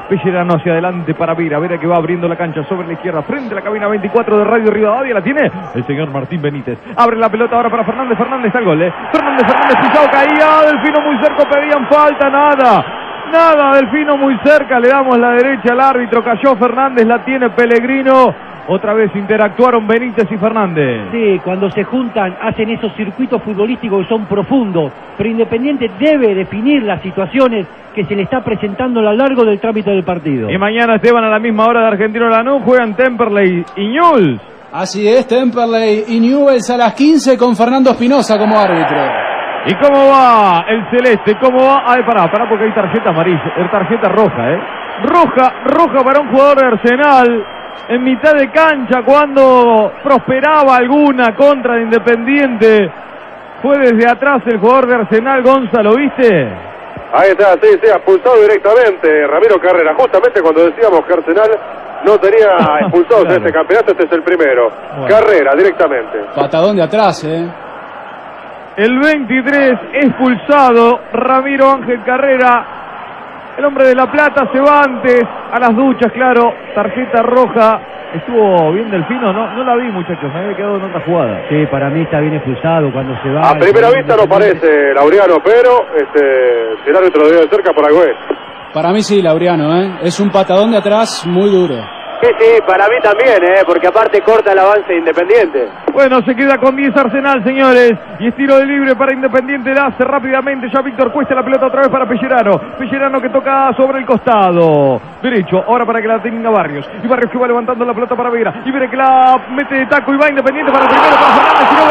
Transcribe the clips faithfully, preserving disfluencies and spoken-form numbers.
Pellerano hacia adelante para Vera. Vera que va abriendo la cancha sobre la izquierda. Frente a la cabina veinticuatro de Radio Rivadavia. La tiene el señor Martín Benítez. Abre la pelota ahora para Fernández. Fernández al gol, ¿eh? Fernández, Fernández pisado, caía. Delfino muy cerca, pedían falta. Nada. Nada, Delfino muy cerca. Le damos la derecha al árbitro. Cayó Fernández. La tiene Pellegrino. Otra vez interactuaron Benítez y Fernández. Sí, cuando se juntan hacen esos circuitos futbolísticos que son profundos, pero Independiente debe definir las situaciones que se le está presentando a lo largo del trámite del partido. Y mañana, Esteban, a la misma hora de Argentino Lanús juegan Temperley y Newell's. Así es, Temperley y Newell's a las quince con Fernando Espinosa como árbitro. ¿Y cómo va el celeste? ¿Cómo va? Ay, pará, pará porque hay tarjeta amarilla, es tarjeta roja, ¿eh? Roja, roja para un jugador de Arsenal. En mitad de cancha, cuando prosperaba alguna contra de Independiente, fue desde atrás el jugador de Arsenal. Gonzalo, ¿viste? Ahí está, sí, sí, expulsado directamente Ramiro Carrera. Justamente cuando decíamos que Arsenal no tenía expulsados claro. en este campeonato, este es el primero. Bueno. Carrera, directamente. Patadón de atrás, ¿eh? El veintitrés expulsado, Ramiro Ángel Carrera. El hombre de La Plata se va antes a las duchas, claro. Tarjeta roja. ¿Estuvo bien Delfino? No, no la vi, muchachos. Me había quedado en otra jugada. Sí, para mí está bien expulsado cuando se va. A primera vista no parece, Laureano, pero este, si el árbitro lo dio de cerca, por algo es. Para mí sí, Laureano, ¿eh? Es un patadón de atrás muy duro. Sí, sí, para mí también, ¿eh? Porque aparte corta el avance de Independiente. Bueno, se queda con diez Arsenal, señores. Y es tiro de libre para Independiente. La hace rápidamente ya Víctor Cuesta. La pelota otra vez para Pellerano. Pellerano que toca sobre el costado derecho. Ahora para que la tenga Barrios. Y Barrios que va levantando la pelota para Vera. Y Vera que la mete de taco y va Independiente para el primero. Para Fernández. Tiró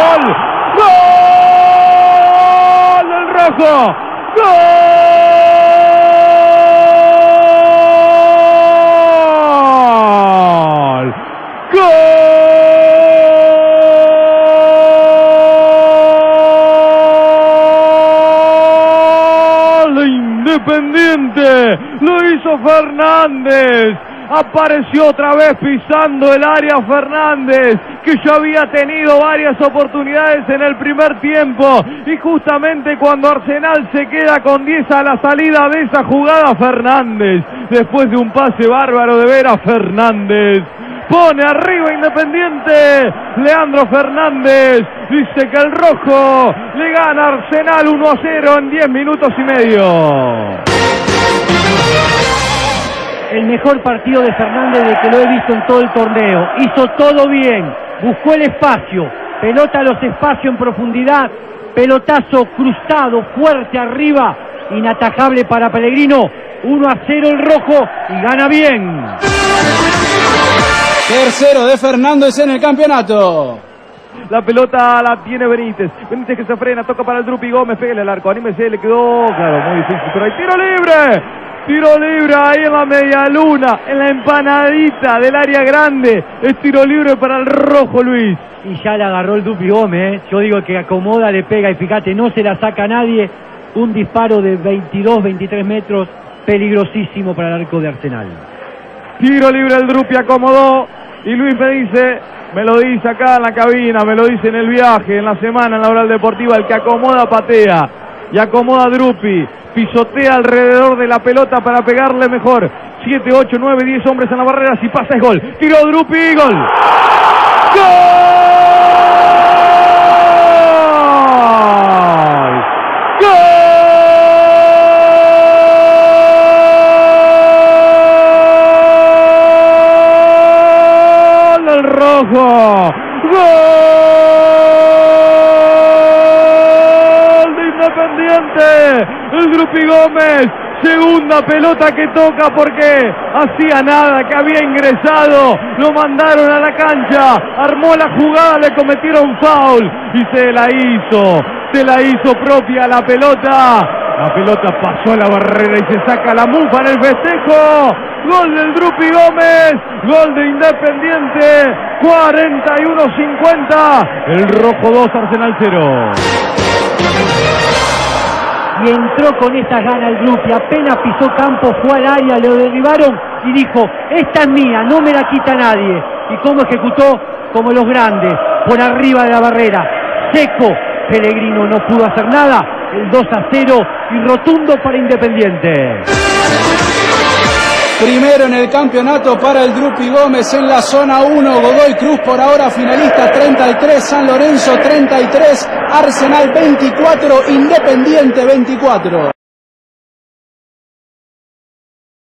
gol. ¡Gol del rojo! ¡Gol! Independiente, lo hizo Fernández, apareció otra vez pisando el área Fernández, que ya había tenido varias oportunidades en el primer tiempo, y justamente cuando Arsenal se queda con diez a la salida de esa jugada, Fernández, después de un pase bárbaro de Vera, Fernández pone arriba Independiente. Leandro Fernández dice que el rojo le gana a Arsenal uno a cero en diez minutos y medio. El mejor partido de Fernández de que lo he visto en todo el torneo. Hizo todo bien, buscó el espacio, pelota a los espacios en profundidad, pelotazo cruzado, fuerte arriba, inatajable para Pellegrino. uno a cero el rojo y gana bien. Tercero de Fernández en el campeonato. La pelota la tiene Benítez. Benítez que se frena, toca para el Drupi Gómez, pégale al arco, anímese, le quedó, claro, muy difícil, pero hay tiro libre. Tiro libre ahí en la media luna, en la empanadita del área grande. Es tiro libre para el rojo, Luis. Y ya la agarró el Drupi Gómez, ¿eh? Yo digo que acomoda, le pega y fíjate, no se la saca a nadie. Un disparo de veintidós, veintitrés metros, peligrosísimo para el arco de Arsenal. Tiro libre el Drupi, acomodó. Y Luis me dice, me lo dice acá en la cabina, me lo dice en el viaje, en la semana, en la oral deportiva, el que acomoda patea. Y acomoda Drupi, pisotea alrededor de la pelota para pegarle mejor. siete, ocho, nueve, diez hombres en la barrera, si pasa es gol. Tiró Drupi, gol. ¡Gol! Rojo, gol de Independiente, el Drupi Gómez, segunda pelota que toca porque hacía nada, que había ingresado, lo mandaron a la cancha, armó la jugada, le cometieron foul y se la hizo, se la hizo propia la pelota. La pelota pasó a la barrera y se saca la mufa en el festejo. Gol del Drupi Gómez, gol de Independiente, cuarenta y uno cincuenta. El rojo dos, Arsenal cero. Y entró con estas ganas el Drupi, apenas pisó campo, fue al área, lo derribaron y dijo, esta es mía, no me la quita nadie. Y cómo ejecutó, como los grandes, por arriba de la barrera. Seco, Pellegrino no pudo hacer nada. El dos a cero y rotundo para Independiente. primero en el campeonato para el Drupi Gómez en la zona uno. Godoy Cruz por ahora finalista treinta y tres, San Lorenzo treinta y tres, Arsenal veinticuatro, Independiente veinticuatro.